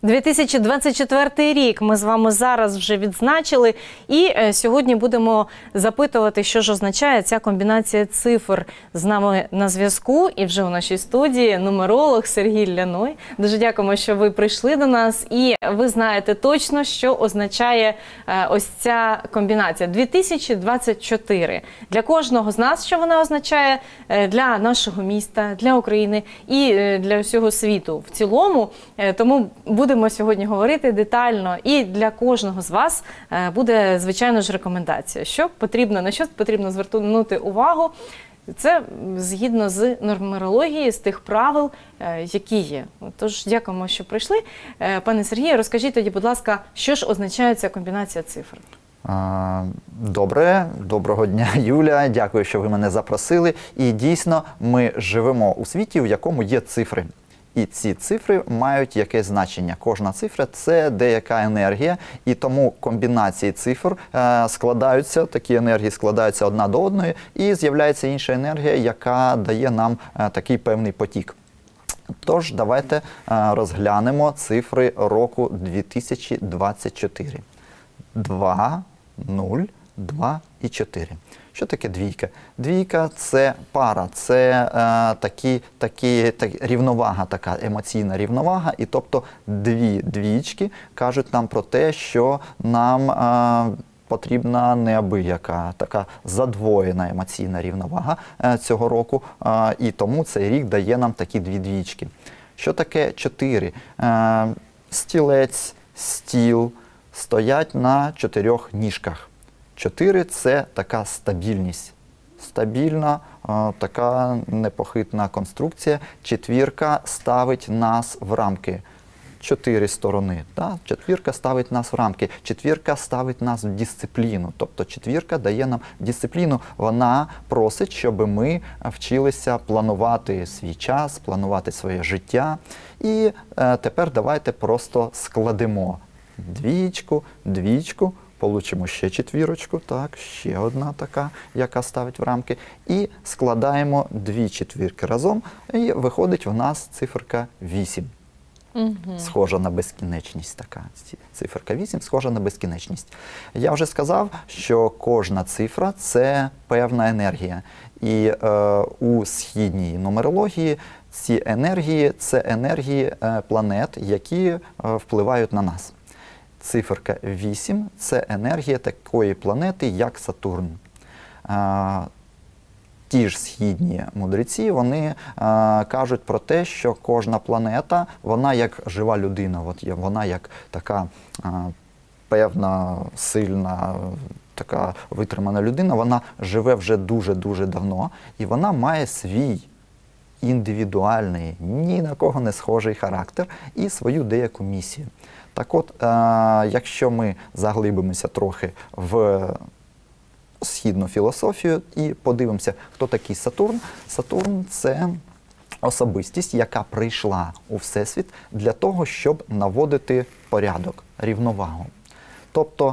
2024 рік ми з вами зараз вже відзначили, і сьогодні будемо запитувати, що ж означає ця комбінація цифр. З нами на зв'язку і вже у нашій студії нумеролог Сергій Ляной. Дуже дякуємо, що ви прийшли до нас, і ви знаєте точно, що означає ось ця комбінація 2024. Для кожного з нас, що вона означає, для нашого міста, для України і для всього світу в цілому. Тому будемо сьогодні говорити детально, і для кожного з вас буде, звичайно ж, рекомендація, на що потрібно звернути увагу. Це згідно з нумерології, з тих правил, які є. Тож, дякуємо, що прийшли. Пане Сергію, розкажіть тоді, будь ласка, що ж означає ця комбінація цифр? Доброго дня, Юля. Дякую, що ви мене запросили. І дійсно, ми живемо у світі, в якому є цифри. І ці цифри мають якесь значення. Кожна цифра – це деяка енергія, і тому комбінації цифр складаються, такі енергії складаються одна до одної, і з'являється інша енергія, яка дає нам такий певний потік. Тож, давайте розглянемо цифри року 2024. 2, 0, 2 і 4. Що таке двійка? Двійка – це пара, це рівновага, така емоційна рівновага. І тобто дві двічки кажуть нам про те, що нам потрібна неабияка, така задвоєна емоційна рівновага цього року. І тому цей рік дає нам такі дві двічки. Що таке 4? Стілець, стіл стоять на 4 ніжках. 4 – це така стабільність, стабільна, така непохитна конструкція. Четвірка ставить нас в рамки. 4 сторони. Да? Четвірка ставить нас в рамки. Четвірка ставить нас в дисципліну. Тобто четвірка дає нам дисципліну. Вона просить, щоб ми вчилися планувати свій час, планувати своє життя. І тепер давайте просто складемо двічку, двічку. Получимо ще четвірочку, так, ще одна така, яка ставить в рамки. І складаємо дві четвірки разом, і виходить в нас циферка 8. Схожа на безкінечність така. Циферка 8 схожа на безкінечність. Я вже сказав, що кожна цифра – це певна енергія. І у східній нумерології ці енергії – це енергії планет, які впливають на нас. Циферка 8 – це енергія такої планети, як Сатурн. Ті ж східні мудреці, вони кажуть про те, що кожна планета, вона як жива людина, вона як така певна, сильна, така витримана людина, вона живе вже дуже-дуже давно, і вона має свій індивідуальний, ні на кого не схожий характер і свою деяку місію. Так от, якщо ми заглибимося трохи в східну філософію і подивимося, хто такий Сатурн. Сатурн – це особистість, яка прийшла у Всесвіт для того, щоб наводити порядок, рівновагу. Тобто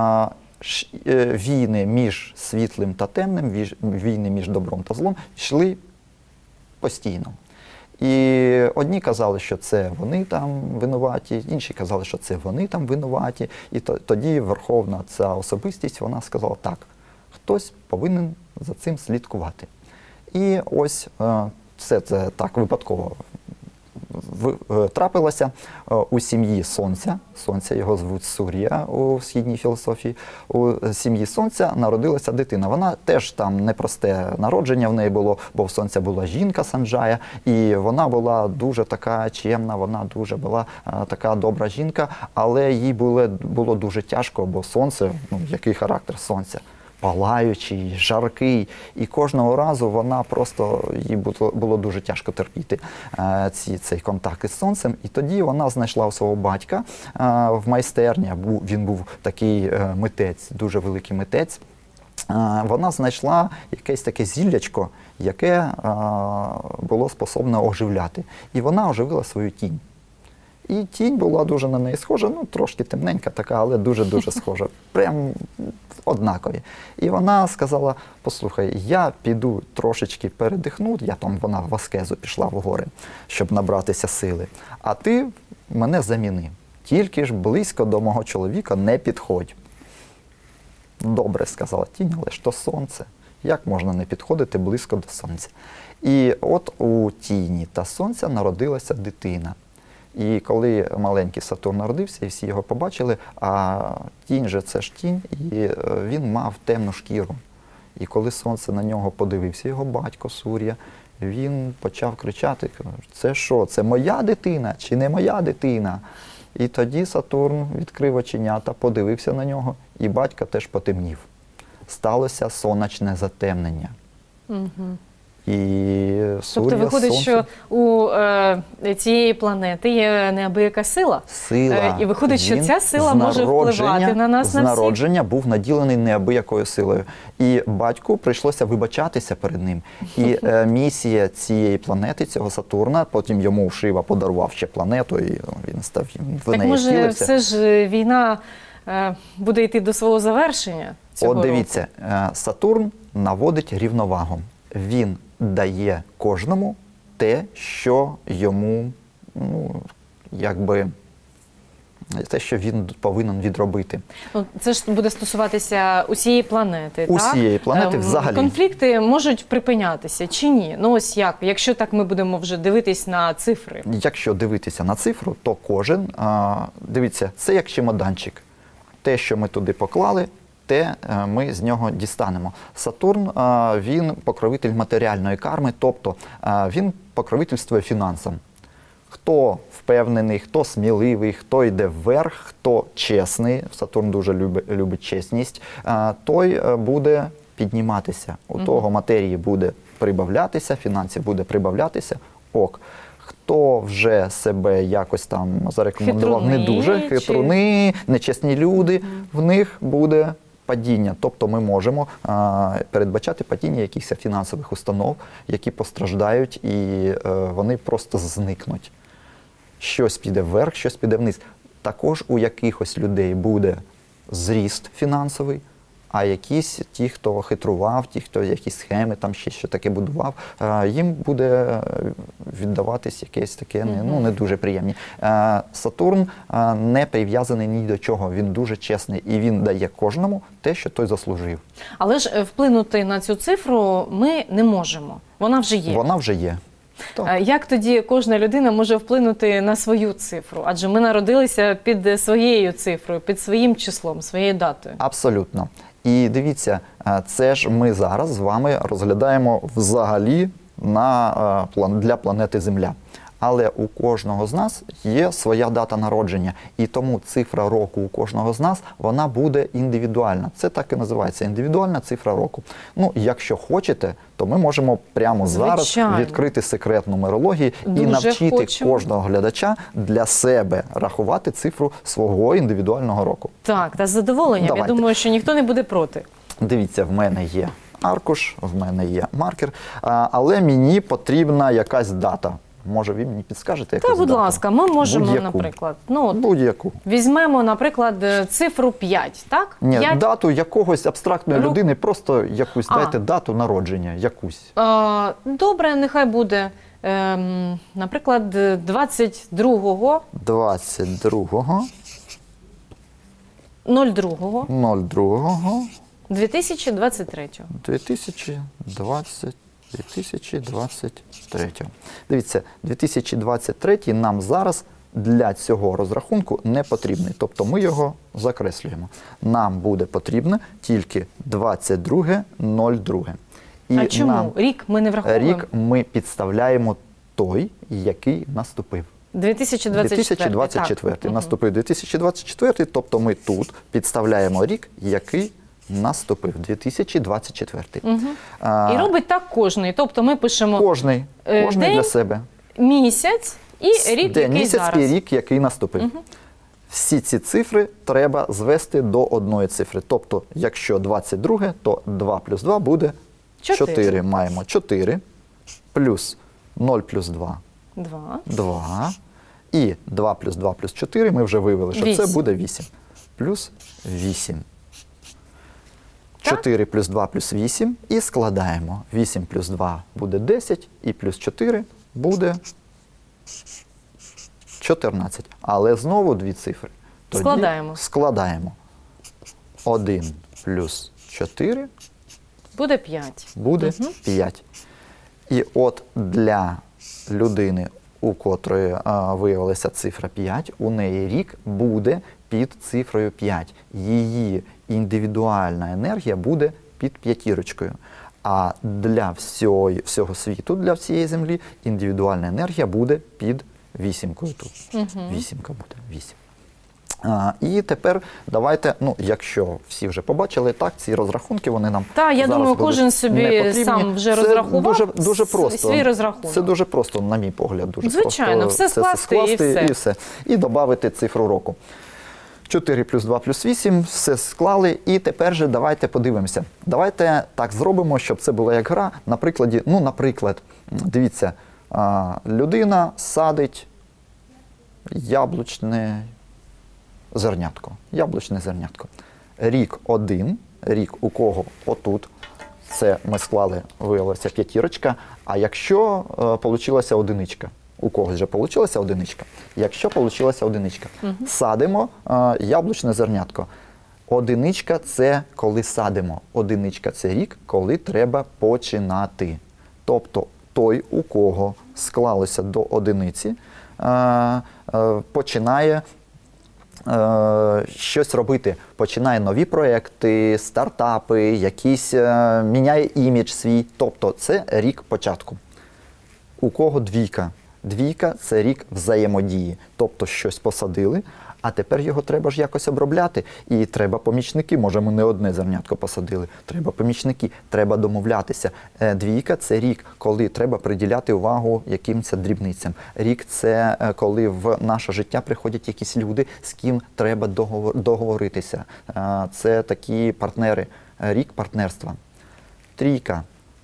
війни між світлим та темним, війни між добром та злом йшли постійно. І одні казали, що це вони там винуваті, інші казали, що це вони там винуваті. І тоді верховна ця особистість, вона сказала, так, хтось повинен за цим слідкувати. І ось все це так випадково трапилося у сім'ї Сонця. Сонця, його звуть Сур'я у східній філософії. У сім'ї Сонця народилася дитина. Вона теж там непросте народження в неї було, бо в Сонця була жінка Санджая, і вона була дуже така чемна, вона дуже була така добра жінка, але їй було дуже тяжко, бо Сонце, який характер Сонця? Палаючий, жаркий, і кожного разу вона просто, їй було дуже тяжко терпіти цей контакт із сонцем. І тоді вона знайшла у свого батька в майстерні, він був такий митець, дуже великий митець. Вона знайшла якесь таке зіллячко, яке було способне оживляти. І вона оживила свою тінь. І тінь була дуже на неї схожа, трошки темненька така, але дуже-дуже схожа. Прям однакові. І вона сказала, послухай, я піду трошечки передихну, вона в аскезу пішла в гори, щоб набратися сили, а ти мене заміни. Тільки ж близько до мого чоловіка не підходь. Добре, сказала тінь, але ж то сонце. Як можна не підходити близько до сонця? І от у тіні та сонця народилася дитина. І коли маленький Сатурн народився, і всі його побачили, а тінь же це ж тінь, і він мав темну шкіру. І коли сонце на нього подивився, його батько Сур'я, він почав кричати: це що, це моя дитина чи не моя дитина? І тоді Сатурн відкрив оченята, подивився на нього, і батько теж потемнів. Сталося сонячне затемнення. Угу. І Тобто виходить, що у цієї планети є неабияка сила. Сила. І виходить, що ця сила може впливати на нас, на всіх. З народження був наділений неабиякою силою. І батьку прийшлося вибачатися перед ним. І місія цієї планети, цього Сатурна, потім йому Шива подарував ще планету, і він став в неї Так може втілився. все ж війна буде йти до свого завершення цього От дивіться, року? Сатурн наводить рівновагу. Він дає кожному те, що йому, те, що він повинен відробити. Ну, це ж буде стосуватися усієї планети, так? Усієї планети взагалі. Конфлікти можуть припинятися чи ні? Ну ось як, якщо так ми будемо вже дивитись на цифри. Якщо дивитися на цифру, то кожен, дивіться, це як чемоданчик. Те, що ми туди поклали, те ми з нього дістанемо. Сатурн, він покровитель матеріальної карми, тобто він покровительствує фінансам. Хто впевнений, хто сміливий, хто йде вверх, хто чесний, Сатурн дуже любить чесність, той буде підніматися. У того матерії буде прибавлятися, фінансів буде прибавлятися, ок. Хто вже себе якось там зарекомендував не дуже, хитруни, нечесні люди, в них буде падіння. Тобто ми можемо передбачати падіння якихось фінансових установ, які постраждають, і вони просто зникнуть. Щось піде вверх, щось піде вниз. Також у якихось людей буде зріст фінансовий, а якісь ті, хто хитрував, ті, хто якісь схеми, там ще що таке будував, їм буде віддаватись якесь таке не дуже приємне. Сатурн не прив'язаний ні до чого, він дуже чесний і він дає кожному те, що той заслужив. Але ж вплинути на цю цифру ми не можемо, вона вже є. Вона вже є. Так. Як тоді кожна людина може вплинути на свою цифру? Адже ми народилися під своєю цифрою, під своїм числом, своєю датою. Абсолютно. І дивіться, це ж ми зараз з вами розглядаємо взагалі для планети Земля. Але у кожного з нас є своя дата народження. І тому цифра року у кожного з нас, вона буде індивідуальна. Це так і називається, індивідуальна цифра року. Ну, якщо хочете, то ми можемо прямо зараз відкрити секрет нумерології і навчити кожного глядача для себе рахувати цифру свого індивідуального року. Так, та з задоволенням. Давайте. Я думаю, що ніхто не буде проти. Дивіться, в мене є аркуш, в мене є маркер, але мені потрібна якась дата. Може, ви мені підскажете якусь дату? Будь ласка, ми можемо, наприклад, будь-яку. Візьмемо, наприклад, цифру 5, так? Ні, 5... дату якогось абстрактної людини, просто якусь, дайте дату народження, якусь. Добре, нехай буде, наприклад, 22-го. 22-го. 02-го. 02-го. 2023-го. 2023. Дивіться, 2023 нам зараз для цього розрахунку не потрібний. Тобто ми його закреслюємо. Нам буде потрібно тільки 22.02. А чому? Рік ми не враховуємо? Рік ми підставляємо той, який наступив. 2024. Наступив 2024, тобто ми тут підставляємо рік, який наступив, 2024. І робить так кожний. Тобто ми пишемо кожний день, для себе. Місяць і рік, день, який місяць зараз. І рік, який наступив. Всі ці цифри треба звести до одної цифри. Тобто, якщо 22, то 2 плюс 2 буде 4. Маємо 4 плюс 0 плюс 2. 2. І 2 плюс 2 плюс 4 ми вже вивели, що 8. Це буде 8. Плюс 8. 4 плюс 2 плюс 8 і складаємо. 8 плюс 2 буде 10 і плюс 4 буде 14. Але знову дві цифри. Тоді Складаємо. Складаємо. 1 плюс 4 Буде 5. буде 5. І от для людини, у котрої виявилася цифра 5, у неї рік буде під цифрою 5. Її індивідуальна енергія буде під п'ятірочкою. А для всього світу, для всієї Землі, індивідуальна енергія буде під вісімкою тут. Вісімка буде, 8. І тепер давайте, якщо всі вже побачили, так, ці розрахунки, вони нам Так, я зараз думаю, будуть кожен собі непотрібні. сам вже Це розрахував дуже просто. свій розрахунок. Це дуже просто, на мій погляд. Дуже Звичайно, просто все скласти і все. І додати цифру року. 4 плюс 2 плюс 8, все склали, і тепер же давайте подивимося. Давайте так зробимо, щоб це була як гра. На прикладі, наприклад, дивіться, людина садить яблучне зернятко. Яблучне зернятко. Рік 1, рік у кого отут, це ми склали, виявилася п'ятірочка, а якщо получилася одиничка, у когось вже получилася одиничка. Якщо получилася одиничка, садимо яблучне зернятко. Одиничка – це коли садимо. Одиничка – це рік, коли треба починати. Тобто той, у кого склалося до одиниці, починає щось робити. Починає нові проекти, стартапи, міняє імідж свій. Тобто це рік початку. У кого двійка? Двійка – це рік взаємодії. Тобто щось посадили, а тепер його треба ж якось обробляти. І треба помічники. Може, ми не одне зернятко посадили. Треба помічники, треба домовлятися. Двійка – це рік, коли треба приділяти увагу якимось дрібницям. Рік – це коли в наше життя приходять якісь люди, з ким треба договоритися. Це такі партнери. Рік партнерства. Трійка.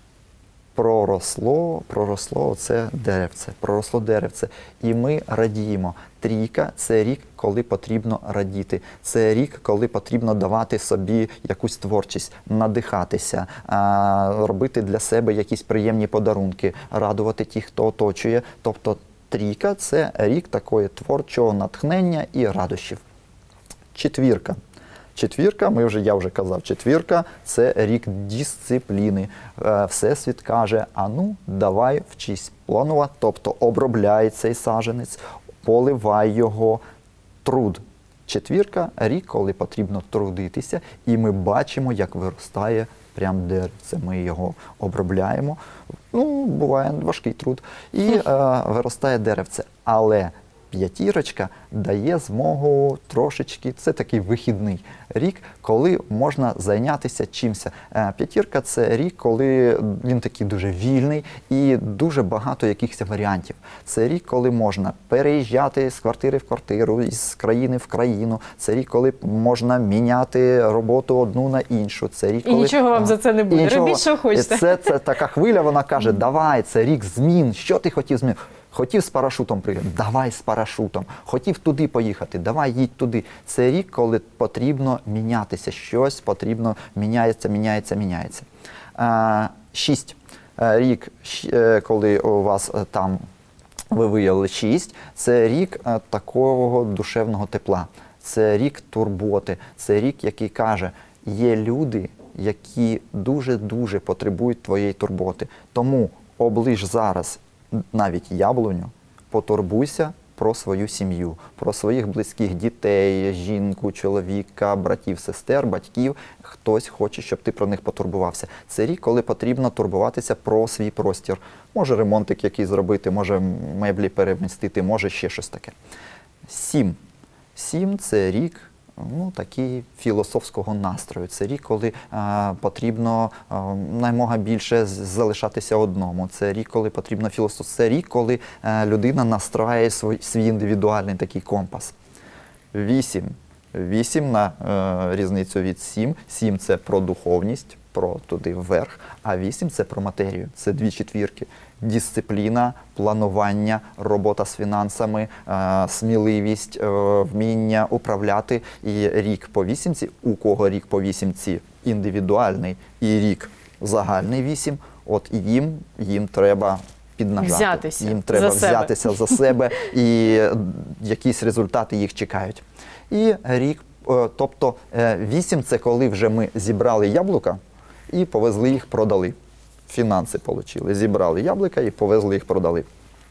Проросло це деревце, проросло деревце. І ми радіємо. Трійка – це рік, коли потрібно радіти. Це рік, коли потрібно давати собі якусь творчість, надихатися, робити для себе якісь приємні подарунки, радувати тих, хто оточує. Тобто трійка – це рік такої творчого натхнення і радощів. Четвірка. Четвірка, я вже казав, четвірка – це рік дисципліни. Всесвіт каже, давай вчись планувати, тобто обробляй цей саджанець, поливай його, труд. Четвірка – рік, коли потрібно трудитися, і ми бачимо, як виростає прям деревце. Ми його обробляємо, буває важкий труд, і виростає деревце. Але п'ятірочка дає змогу трошечки, це такий вихідний рік, коли можна зайнятися чимось. П'ятірка – це рік, коли він такий дуже вільний і дуже багато якихось варіантів. Це рік, коли можна переїжджати з квартири в квартиру, з країни в країну. Це рік, коли можна міняти роботу одну на іншу. Це рік, коли... І нічого вам за це не буде. Робіть, що хочете. Це така хвиля, вона каже, давай, це рік змін. Що ти хотів змінити? Хотів з парашутом приїхати? Давай з парашутом. Хотів туди поїхати? Давай їдь туди. Це рік, коли потрібно мінятися. Щось потрібно міняється. 6. Рік, коли у вас там ви виявили 6, це рік такого душевного тепла. Це рік турботи. Це рік, який каже, є люди, які дуже-дуже потребують твоєї турботи. Тому оближ зараз навіть яблуню, потурбуйся про свою сім'ю, про своїх близьких дітей, жінку, чоловіка, братів, сестер, батьків. Хтось хоче, щоб ти про них потурбувався. Це рік, коли потрібно турбуватися про свій простір. Може ремонтик якийсь зробити, може меблі перемістити, може ще щось таке. 7. 7 – це рік такий філософського настрою. Це рік, коли потрібно наймога більше залишатися одному. Це рік, коли потрібно філософство. Це рік, коли людина настраює свій індивідуальний такий компас. 8. 8 на різницю від 7. 7 – це про духовність, про туди вверх, а 8 – це про матерію. Це дві четвірки. Дисципліна, планування, робота з фінансами, сміливість, вміння управляти. І рік по вісімці, у кого рік по вісімці індивідуальний і рік загальний 8, от їм треба піднажати. Взятися Їм треба за себе. взятися за себе, і якісь результати їх чекають. І рік, тобто 8 – це коли вже ми зібрали яблука і повезли їх, продали. Фінанси отримали. Зібрали яблука і повезли їх, продали.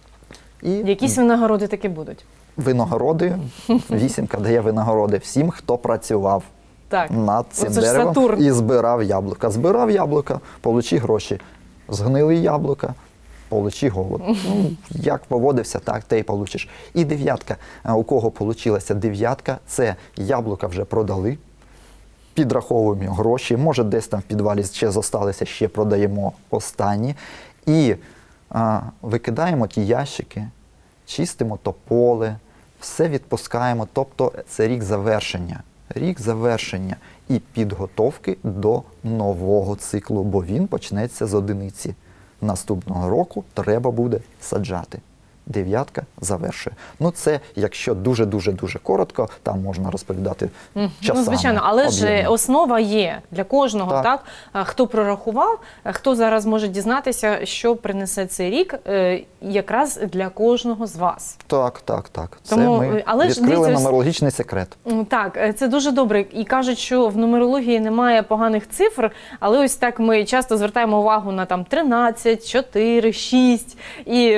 І Якісь винагороди таки будуть? винагороди, 8 дає винагороди всім, хто працював Так. над цим Оце ж деревом Сатурн. і збирав яблука. Збирав яблука, получи гроші. Згнили яблука, получи голод. Ну, як поводився, так ти і получиш. І 9. У кого получилася 9, це яблука вже продали, підраховуємо гроші, може десь там в підвалі ще зосталися, ще продаємо останні. І викидаємо ті ящики, чистимо то поле, все відпускаємо. Тобто це рік завершення. Рік завершення і підготовки до нового циклу, бо він почнеться з 1. Наступного року треба буде саджати. 9 завершує. Ну це, якщо дуже-дуже-дуже коротко, там можна розповідати часами. Ну, звичайно, але ж об'ємно. основа є для кожного, Так. так? Хто прорахував, хто зараз може дізнатися, що принесе цей рік, якраз для кожного з вас. Так, так, так. Тому, це ми але ж відкрили дивіться, нумерологічний секрет. Так, це дуже добре. І кажуть, що в нумерології немає поганих цифр, але ось так ми часто звертаємо увагу на там 13, 4, 6. І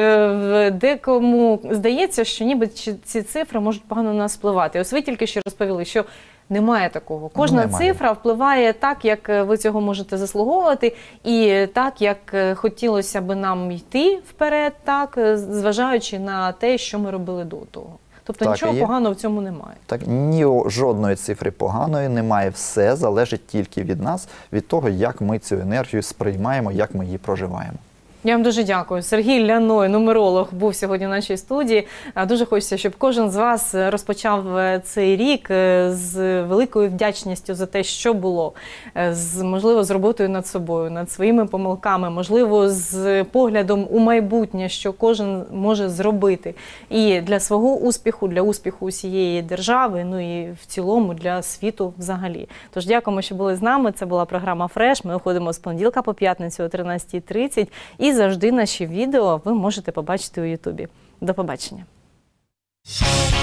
декому здається, що ніби ці цифри можуть погано на нас впливати. Ось ви тільки що розповіли, що немає такого. Кожна Немає. цифра впливає так, як ви цього можете заслуговувати, і так, як хотілося би нам йти вперед, так, зважаючи на те, що ми робили до того. Тобто Так, нічого і є. поганого в цьому немає. Так, жодної цифри поганої немає. Все залежить тільки від нас, від того, як ми цю енергію сприймаємо, як ми її проживаємо. Я вам дуже дякую. Сергій Ляной, нумеролог, був сьогодні в нашій студії. Дуже хочеться, щоб кожен з вас розпочав цей рік з великою вдячністю за те, що було, можливо, з роботою над собою, над своїми помилками, можливо, з поглядом у майбутнє, що кожен може зробити. І для свого успіху, для успіху усієї держави, ну і в цілому для світу взагалі. Тож дякуємо, що були з нами. Це була програма «Фреш». Ми виходимо з понеділка по п'ятницю о 13:30. І завжди наші відео ви можете побачити у Ютубі. До побачення.